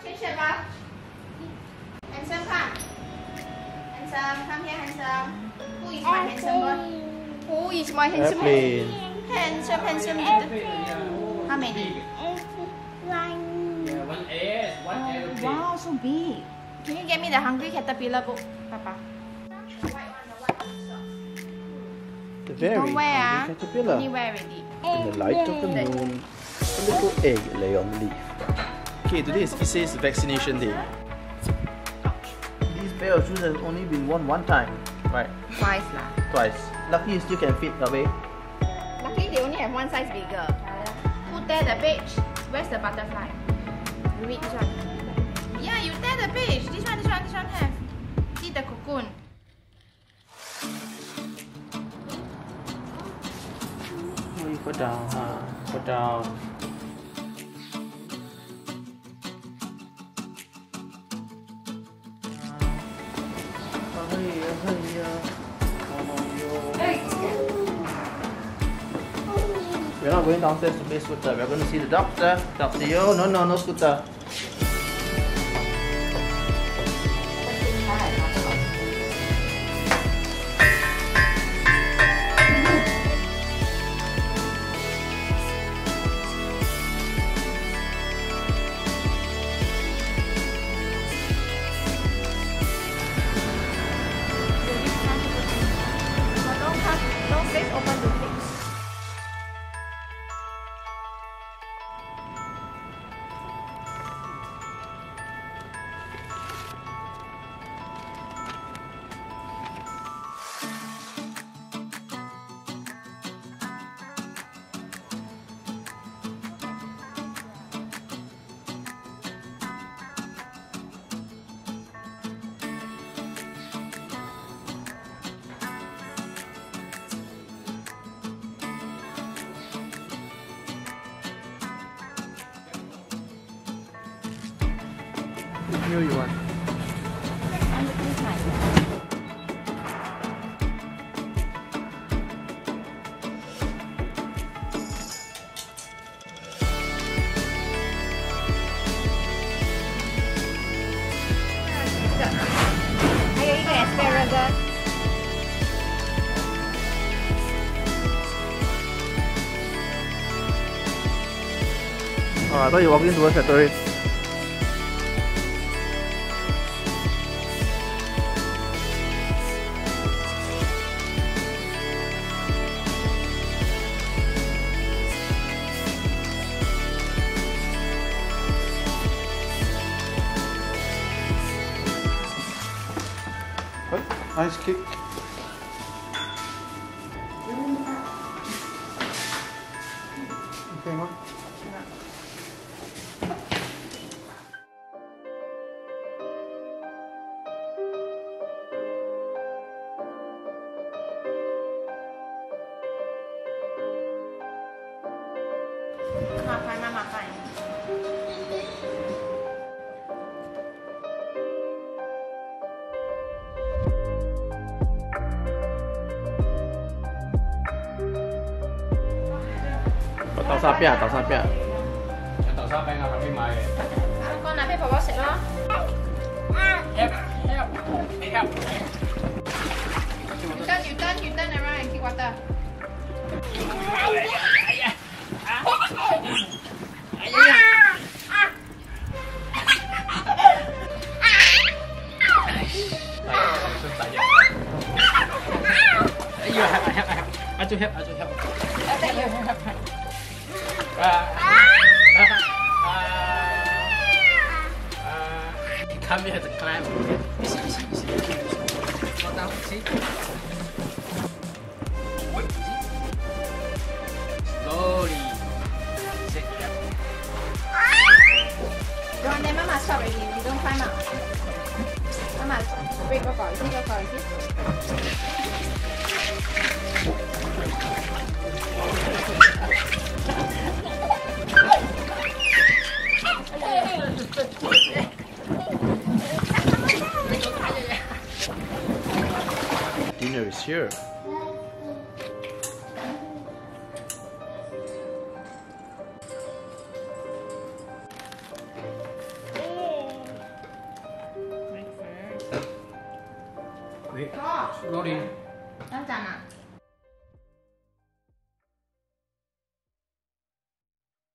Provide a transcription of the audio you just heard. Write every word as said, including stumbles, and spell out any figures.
Change shape, Bob. Handsome, come. Handsome, come here, handsome. Who is my handsome boy? Who is my handsome boy? Handsome, handsome. How many? One. Yeah, one A, one Oh, A. wow, so big. Can you get me the Hungry Caterpillar book, Papa? The very Don't wear, hungry ah. caterpillar. Only wear already. In the light of the moon, a little egg lay on the leaf. Okay, today is Issei's vaccination day. This pair of shoes has only been worn one time, right? Twice lah. Twice. Lucky you still can fit away. Luckily they only have one size bigger. Who tear the page? Where's the butterfly? You read this one. Yeah, you tear the page. This one, this one, this one have. See the cocoon. Oh, you put down, huh? Put down. We're not going downstairs to play scooter. We're going to see the doctor. Doctor, yo, no, no, no scooter. Don't face open to fix. Which meal you want? Asparagus. Oh, I thought you were walking towards factory. Nice kick. Okay, huh? Makan, Mama, makan. Tàu sa pia, tàu sa pia. 有豆沙餅啊，後邊買嘅。 乾拿俾婆婆食咯。 Help, help, help. You turn, you turn, you turn around and kick water. Help, help, help. I do help, I do help. Help, help, help. Come here to climb. Easy, easy, easy. Go down, see? Wait, easy. Slowly. Sit. Don't let Mama stop already. You don't climb up. Mama, break go for it. See, go for it. Dinner is here. Wait. Oh, Rolling. đang chạm à?